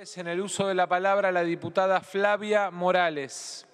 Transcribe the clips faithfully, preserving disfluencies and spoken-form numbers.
En el uso de la palabra, la diputada Flavia Morales.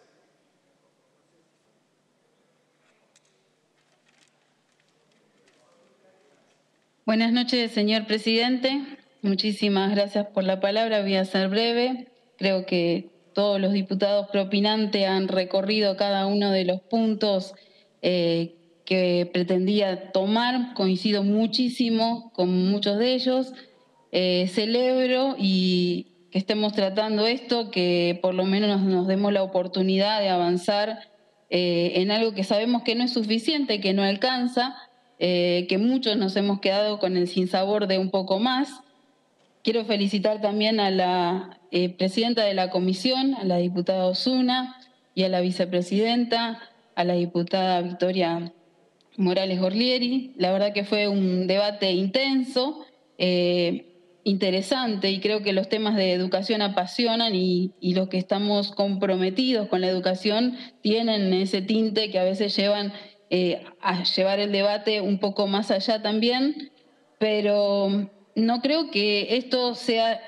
Buenas noches, señor presidente. Muchísimas gracias por la palabra. Voy a ser breve. Creo que todos los diputados propinantes han recorrido cada uno de los puntos eh, que pretendía tomar. Coincido muchísimo con muchos de ellos. Eh, celebro y que estemos tratando esto, que por lo menos nos, nos demos la oportunidad de avanzar eh, en algo que sabemos que no es suficiente, que no alcanza, eh, que muchos nos hemos quedado con el sinsabor de un poco más. Quiero felicitar también a la eh, presidenta de la comisión, a la diputada Osuna, y a la vicepresidenta, a la diputada Victoria Morales Gorlieri. La verdad que fue un debate intenso, eh, interesante, y creo que los temas de educación apasionan y, y los que estamos comprometidos con la educación tienen ese tinte que a veces llevan eh, a llevar el debate un poco más allá también, pero no creo que esto sea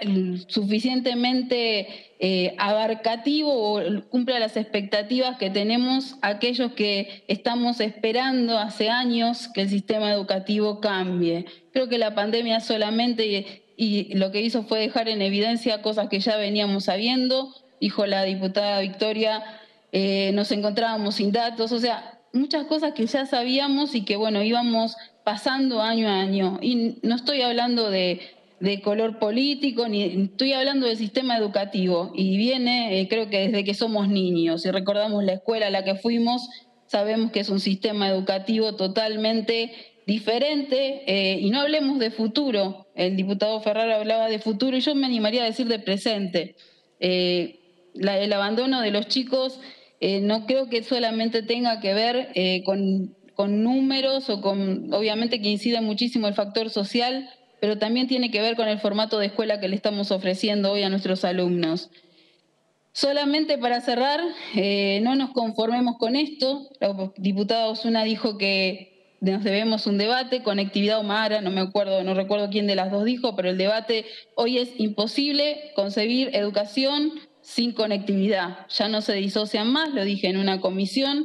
suficientemente eh, abarcativo o cumpla las expectativas que tenemos aquellos que estamos esperando hace años que el sistema educativo cambie. Creo que la pandemia solamente y lo que hizo fue dejar en evidencia cosas que ya veníamos sabiendo. Dijo la diputada Victoria, eh, nos encontrábamos sin datos, o sea, muchas cosas que ya sabíamos y que, bueno, íbamos pasando año a año. Y no estoy hablando de, de color político, ni estoy hablando del sistema educativo. Y viene, eh, creo que desde que somos niños, si recordamos la escuela a la que fuimos, sabemos que es un sistema educativo totalmente diferente, eh, y no hablemos de futuro. El diputado Ferraro hablaba de futuro y yo me animaría a decir de presente. Eh, la, el abandono de los chicos eh, no creo que solamente tenga que ver eh, con, con números o con, obviamente que incide muchísimo el factor social, pero también tiene que ver con el formato de escuela que le estamos ofreciendo hoy a nuestros alumnos. Solamente para cerrar, eh, no nos conformemos con esto. La diputada Osuna dijo que nos debemos un debate, conectividad o Mara, no me acuerdo, no recuerdo quién de las dos dijo, pero el debate hoy es imposible concebir educación sin conectividad. Ya no se disocian más, lo dije en una comisión.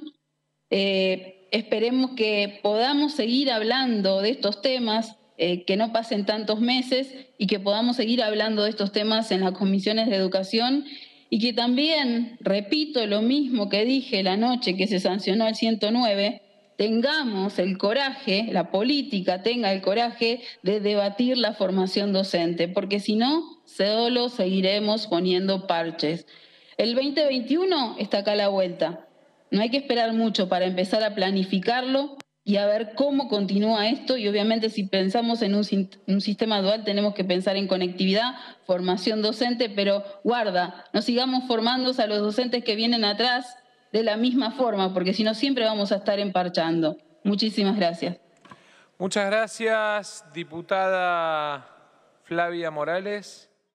Eh, esperemos que podamos seguir hablando de estos temas, eh, que no pasen tantos meses y que podamos seguir hablando de estos temas en las comisiones de educación. Y que también, repito lo mismo que dije la noche que se sancionó el ciento nueve, tengamos el coraje, la política tenga el coraje de debatir la formación docente, porque si no, solo seguiremos poniendo parches. El veinte veintiuno está acá a la vuelta. No hay que esperar mucho para empezar a planificarlo y a ver cómo continúa esto, y obviamente si pensamos en un, un sistema dual tenemos que pensar en conectividad, formación docente, pero guarda, no sigamos formando a los docentes que vienen atrás de la misma forma, porque si no siempre vamos a estar emparchando. Muchísimas gracias. Muchas gracias, diputada Flavia Morales.